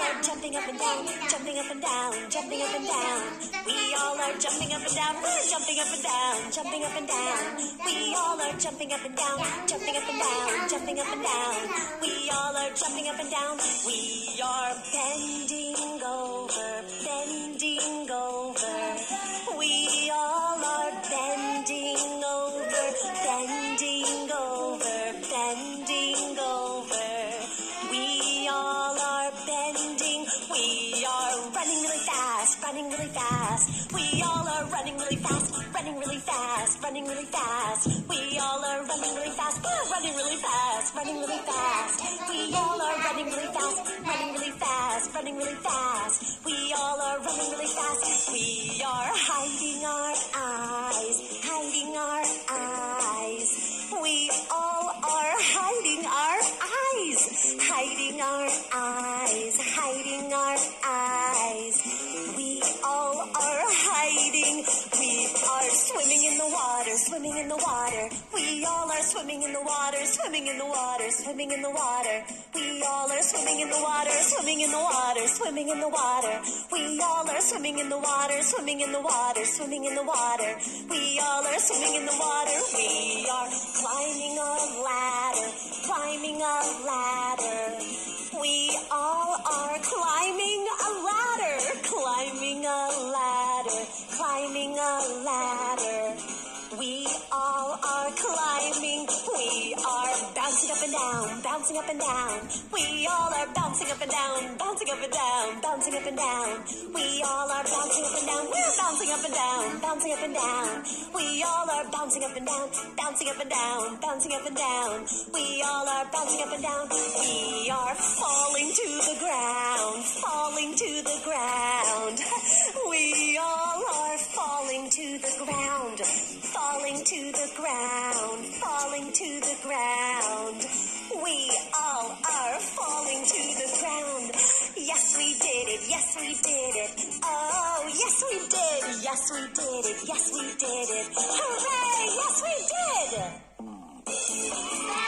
are jumping up and down, jumping up and down, jumping up and down. We all are jumping up and down, we're jumping up and down, jumping up and down. We all are jumping up and down, jumping up and down, jumping up and down. We all are jumping up and down. We are bending over, bending over. We all are bending over, bending over, bending over. We all are bending. We are running really fast, running really fast. We all are running really fast, running really fast, running really fast. We all are running really fast, we're running really fast, running really fast. We all are running really fast, running really fast, running really fast. We all are running really fast. We are hiding our eyes, hiding our eyes. We all are hiding our eyes, hiding our eyes, hiding our eyes. We all are hiding. We are swimming in the water, swimming in the water. We all are swimming in the water, swimming in the water, swimming in the water. We all are swimming in the water, swimming in the water, swimming in the water. We all are swimming in the water, swimming in the water, swimming in the water. We all are swimming in the water. We are climbing a ladder, climbing a ladder. We all are climbing a ladder, climbing a ladder, climbing a ladder. We all are climbing. We are bouncing up and down, bouncing up and down. We all are bouncing up and down, bouncing up and down, bouncing up and down. We all are bouncing up and down. We're bouncing up and down, bouncing up and down. We all are bouncing up and down, bouncing up and down, bouncing up and down. We all are bouncing up and down. We are falling to the ground, falling to the ground. We all are falling to the ground, falling to the ground, falling to the ground. We all are falling to the ground. Yes, we did it. Yes, we did it. Oh, yes, we did. Yes, we did it. Yes, we did it. Hooray! Yes, we did.